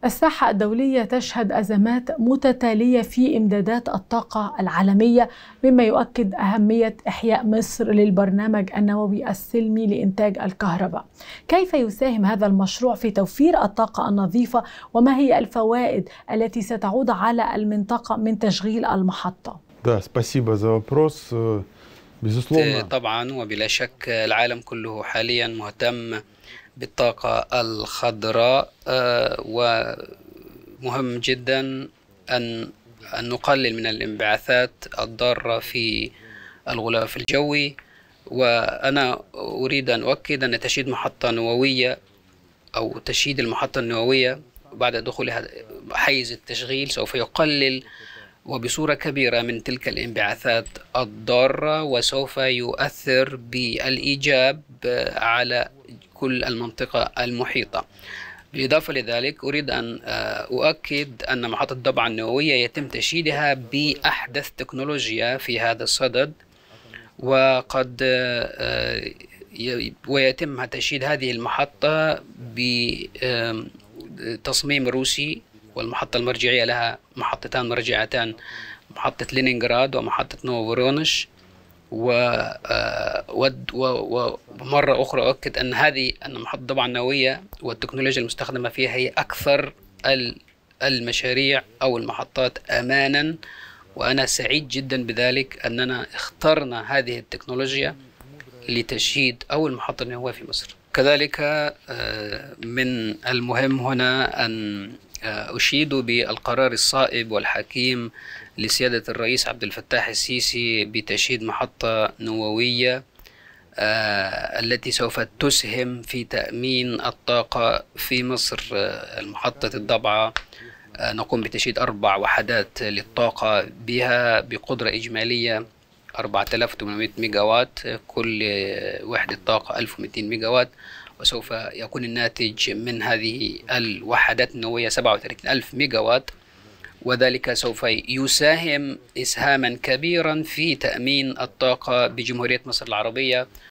الساحة الدولية تشهد أزمات متتالية في إمدادات الطاقة العالمية، مما يؤكد أهمية إحياء مصر للبرنامج النووي السلمي لإنتاج الكهرباء. كيف يساهم هذا المشروع في توفير الطاقة النظيفة، وما هي الفوائد التي ستعود على المنطقة من تشغيل المحطة؟ طبعا وبلا شك العالم كله حاليا مهتم بالطاقة الخضراء، ومهم جدا أن نقلل من الانبعاثات الضارة في الغلاف الجوي. وأنا أريد أن أؤكد أن تشييد محطة نووية أو تشييد المحطة النووية بعد دخولها حيز التشغيل سوف يقلل وبصورة كبيرة من تلك الانبعاثات الضارة، وسوف يؤثر بالإيجاب على كل المنطقة المحيطة. بالإضافة لذلك أريد أن أؤكد أن محطة ضبعة النووية يتم تشييدها بأحدث تكنولوجيا في هذا الصدد، ويتم تشييد هذه المحطة بتصميم روسي، والمحطة المرجعية لها محطتان مرجعتان، محطة لينينغراد ومحطة نوفورونيش. ومرة أخرى أؤكد أن محطة ضبعة النووية والتكنولوجيا المستخدمة فيها هي أكثر المشاريع أو المحطات أمانا، وأنا سعيد جدا بذلك أننا اخترنا هذه التكنولوجيا لتشييد أول محطة نووية في مصر. كذلك من المهم هنا أن أشيد بالقرار الصائب والحكيم لسيادة الرئيس عبد الفتاح السيسي بتشييد محطة نووية التي سوف تسهم في تأمين الطاقة في مصر. المحطة الضبعة نقوم بتشييد 4 وحدات للطاقة بها بقدرة إجمالية 4800 ميجاوات، كل وحدة طاقة 1200 ميجاوات، وسوف يكون الناتج من هذه الوحدات النووية 37000 ميجاوات، وذلك سوف يساهم إسهاما كبيرا في تأمين الطاقة بجمهورية مصر العربية